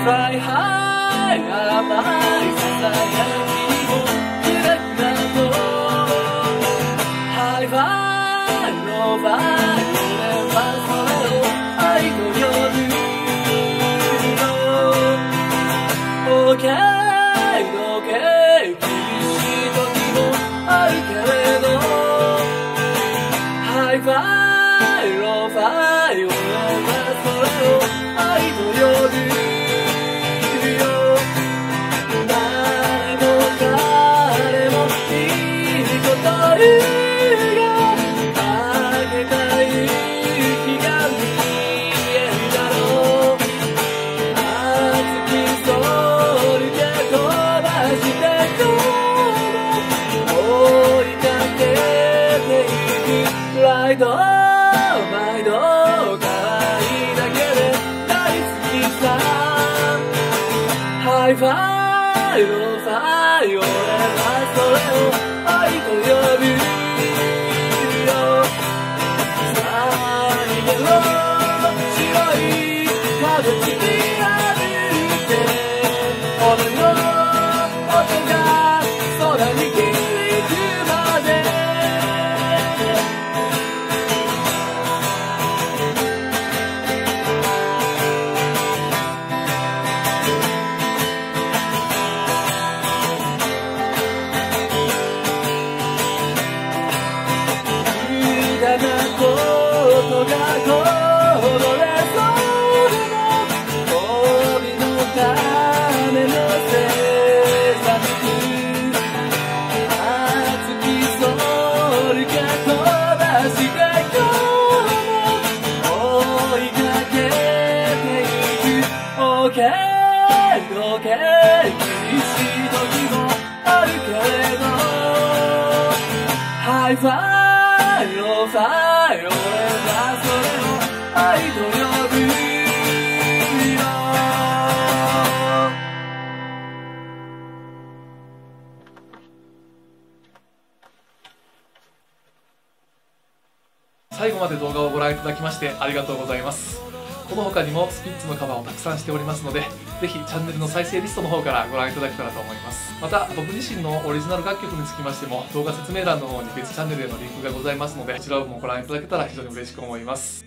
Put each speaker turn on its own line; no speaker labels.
ファイハイ甘いささやきもクラクラとハイファイローファイ俺はそれを愛と呼ぶの OK OK 厳しい時もあるけれどハイファイローファイ俺はそれを愛と呼ぶよ誰も彼もいいこと言うが明けた夕日が見えるだろう熱きソウルが飛ばしてと追いかけていくライト毎度可愛いだけで大好きさハイファイローファイ俺はそれを愛と呼ぶよさあ逃げろ白い窓地に歩いて俺の音が空に響くまで無駄なことがこぼれそうでも帯のための制作熱きソウルが飛ばして今日も追いかけていく OK OK 厳しい時もあるけれどハイファイローファイ俺はそれを愛と呼ぶよ
最後まで動画をご覧いただきましてありがとうございます。この他にもスピッツのカバーをたくさんしておりますので、ぜひチャンネルの再生リストの方からご覧いただけたらと思います。また僕自身のオリジナル楽曲につきましても動画説明欄の方に別チャンネルへのリンクがございますので、こちらをもご覧いただけたら非常に嬉しく思います。